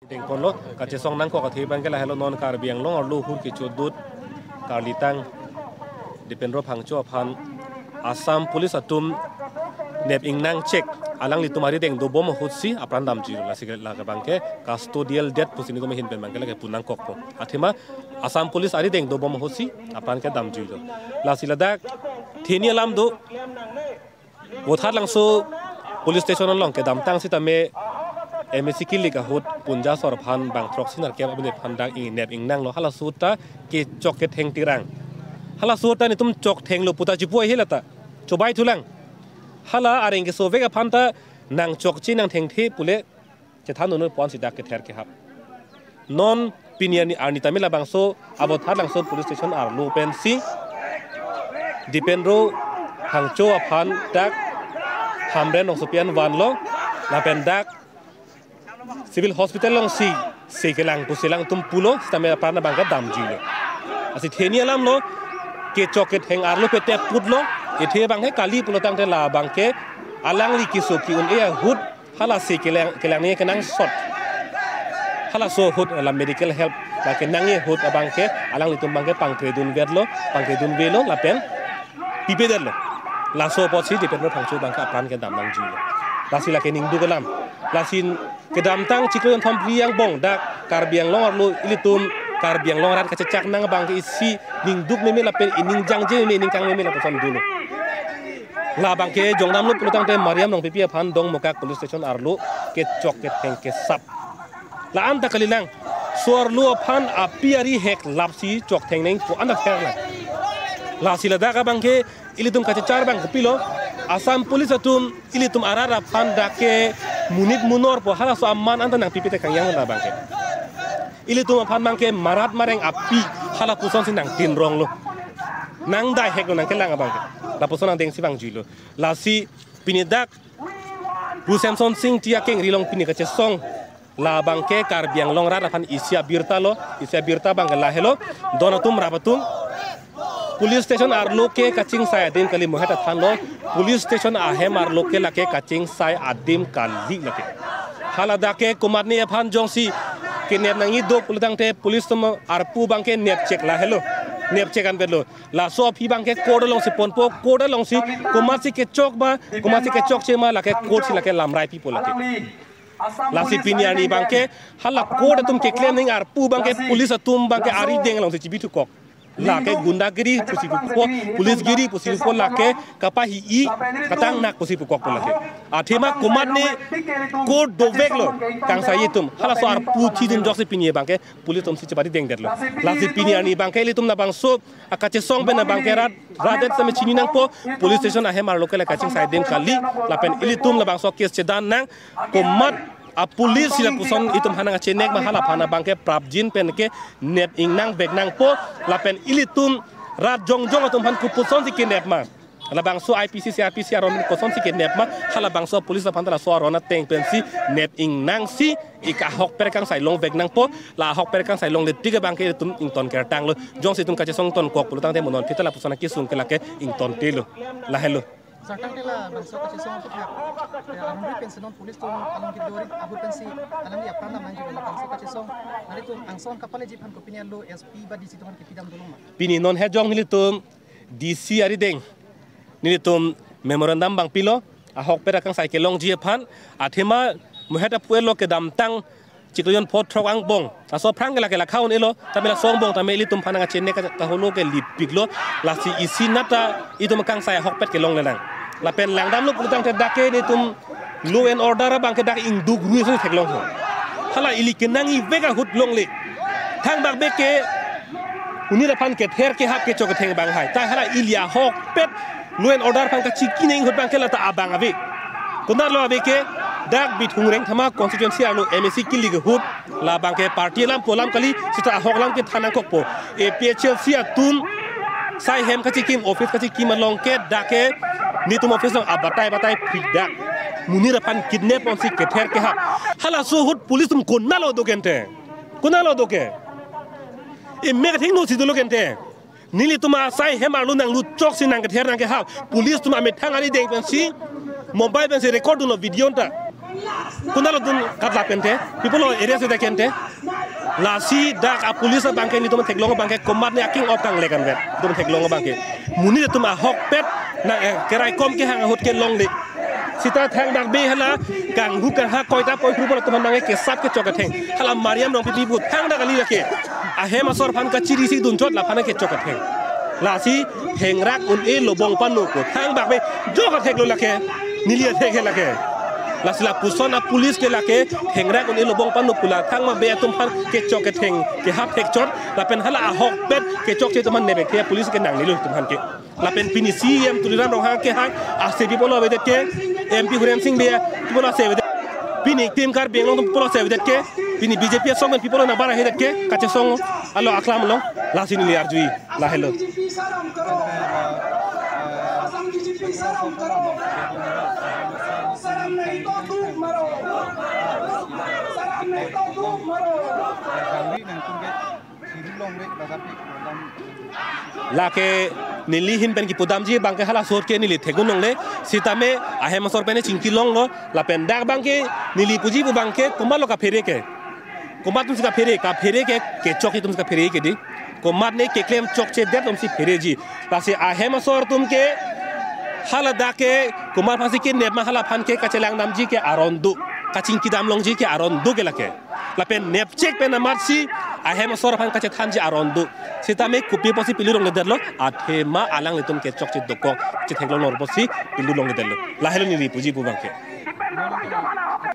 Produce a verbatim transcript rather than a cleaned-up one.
เด็กคนรถกัจจะส่งนั่งข้อกระเทียมกันแล้วให้เรานอนการเบียงล่องลูกหุ่นกิจจุดดุดการลีตังดิเป็นรถพังชั่วพันอาสาม polis atum เนบอิงนั่งเช็คอาลังลิตุมารีเด้งดูบอมหุ่นซีอัปรันดามจีโร่ลาสิกลากบังเกคัสโตเดียลเด็ดผู้สินิก็ไม่เห็นเป็นบังเกลก็ปุ่นนั่งข้อกผมอาทิมาอาสาม polis อารีเด้งดูบอมหุ่นซีอัปรันแค่ดามจีโร่ลาสิลาดักทีนี้ลำดูวัดทัดลังสู police station นั่นลองแค่ดามตั้งสิตาเมเอเมซิกิลิกาหุดปุนจาสอรพันบางทรอกสินาร์เก็บอันนี้พันดังอิงเนบอิงนั่งโลฮัลสูตาเกจอกเกตเฮงตีรังฮัลสูตานี่ตุ้มจอกเฮงโลปุตาจิป่วยเฮลตาจบไปทุลังฮัลอาริงเกโซเวกพันตานางจอกจีนางเฮงที่ปุเล่จะทำนู่นปอนสิดักเกตเฮร์เกครับนอนปินียนี่อานิตามิลาบางโซอาบทัดลังโซ police station อาร์ลูเป็นซีดิเป็นโรฮังโจพันดักฮัมเรนองสุเปียนวันโลลาเป็นดักcivil hospital long si sekelang pusilang tum pulo stame parna bangka damji lo asi theni alam lo ke choket heng arlo pete putlo ethe bang he kali pulo tang te la bangke alang li kiso ki un e hud hala sekelang kelang ne kenang shot hala so hud la medical help la kenang e hud abangke alang li tum bangke pangkredun vedlo pangkredun velo la pen pipederlo la so posi depend no phangchu bangka pran ke dam nangji lo lasi la kening du galam lasin kedam tang cikleun thom priang bong dak karbiang longor lu ilitum karbiang longoran kacecak nang bang isi ning duk meme la pen ining jangje meme ning kang meme la pon dulu la bang ke jongnam lu pulutang te mariam nong pipi phan dong mokak police station arlu ke chok ke theng ke sap la an ta kalilang suar lu phan apiari hek lapsi chok theng ning po an fer la la sila da ka bang ke ilitum kacechar bang pilo asam police atum ilitum arara phan dake munit munor po hala so amman anta nang pipite kang yang la bangke ili tuma phan bangke marat mareng api hala puson sin nang tin rong lo nang dai hek nang kelang bangke la puson nang deng si bang jilo la si pinidak Ru Samson Singh tia keng rilong pini kache song la bangke kar biang long rat phan isia birta lo isia birta bang la helo donatum rabatum police station ar loke kaching sai adim kali mohata thanlo police station a hem ar loke lake kaching sai adim kali lake halada ke kumarni aphan jongsi ke nep nangi do pulutang te police tom ar pu bangke nep check la hello nep check an bedlo la so phi bangke kodo long si ponpo kodo long si kumasi ke chok ba kumasi ke chok chema lake kod si lake lamrai people lake la si piniani bangke hala kodo tum ke claim ning ar pu bangke police atum bangke ari deng long si chibitu kok lake gundagiri pusi puko police giri pusi puko lake kapahi i katang nak pusi puko lake athema kumat ne ko doveklo kang sayitum hala so ar puchi din jokse pinie bangke police tom si chapati deng detlo la si piniani bangke litum na bangso akache song ben na bangke rat radet same chini nang po police station a hemar lokal kaching sai dem kali la pen ilitum la bangso kes chedan nang kumat a police sila puson itum hanang chenek mahala phana bangke prapjin pen ke nep ing nang bek nang po la pen ilitum rat jong jong atum han ku puson si ke nep ma la bangso I P C C R P C aron puson si ke nep ma hala bangso police la phana la so arona teng pen si nep ing nang si ika hok per kang sai long bek nang po la hok per kang sai long le tiga bangke tum ing ton ker tang lo jong si tum ka che song ton kok pulutang te monon fitala puson ki sung ke la ke ing ton te lo la hello Sartang nila bangso kasi so pihak alam ri pensi non pulis tu alam kidori abu pensi alam dia pana manju la bangso kasi so nari tu angson kapale jipan ko pinian lo S P ba di situ han kipidam dulu ma pini non he jong hilitum D C ari deng nilitum memorandum bang pilo ahok pera kang sai ke long ji phan athema moheta puelo ke dam tang cikleon pot throk ang bong aso phrang la ke la khaun elo tamela song bong tameli tum phana nga chenne ka holo ke lipiklo la si isinata itum kang sai hok pet ke long lenang la pen langdam lu pulutang te dake ni tum law and order bang ke dak ing dug ru so thek long ho hala ili ke nangi vega hut long le thang bak be ke uni la phan ke ther ke hap ke chok theng bang hai ta hala ilia hok pet law and order phang ka chiki ning hut bang ke la ta abang ave kunar lo ave ke dak bit hungreng thama constituency anu M S C kili ge hut la bang ke party lam polam kali sita hok lam ke thana kok po e P H L C atum sai hem ka chikim office ka chikim long ke dake ni tum office long abatai batai pidak munira pan kidnap on si ke ther ke hap hala so hut police tum konna lo dokente konna lo doke e mega thing no si do lokente nili tuma sai hem alu nang lu chok si nang ke ther nang ke hap police tum ame thang ani deng pen si mobile pen si record no video ta kuna lo dun kat la pente people lo area se dekente la si dak a police banke ni to tek longo banke combat ni aking op kang lekan vet to tek longo banke muni to ma hok pet na kerai kom ke hang hot ke long de sita thang dak be hala kang hu kan ha koi ta poi hu bol to man bange ke sap ke chok theng hala mariam rong pipi bu thang dak ali ke a hema sor phan ka chiri si dun chot la phan ke chok theng la si theng rak un e lo bong panu ko thang bak be jo ka thek lo la ke nilia thek la ke la sila pusona police ke la ke theng rak un e lo bong panu kula thang ma be tum phan ke chok theng ke hap thek chot la pen hala a hok pet ke chok che to man nebe ke police ke nang ni lo tum han ke la pen pinisi em tuliram rong ha ke ha a se bi polo be de ke M P Hurem Singh be polo se be pini tim kar be ngom polo se be de ke pini B J P song people na bara he de ke ka che song alo aklam long la sini liar jui la hello la ke nili hin pen ki podam ji bangke hala sor ke nili thegun nong le sitame ahe masor pene chingki long lo la pen dak bangke nili puji bu bangke kumbalo ka fere ke kumbat tum sika fere ka fere ke ke chok tum sika fere ke di kumbat ne ke klem chok che de tum si fere ji la se ahe masor tum ke hala dake kumbat phasi ke ne ma hala phan ke ka chelang nam ji ke arondu ka chingki dam long ji ke arondu ke la ke la pen nep check pen amarsi ahe masor phan ka che than ji arondu sitame kupi posi pilurong nederlo athema alang litum ke chok che doko che theklo nor posi pilurong nederlo la helo ni puji bu bangke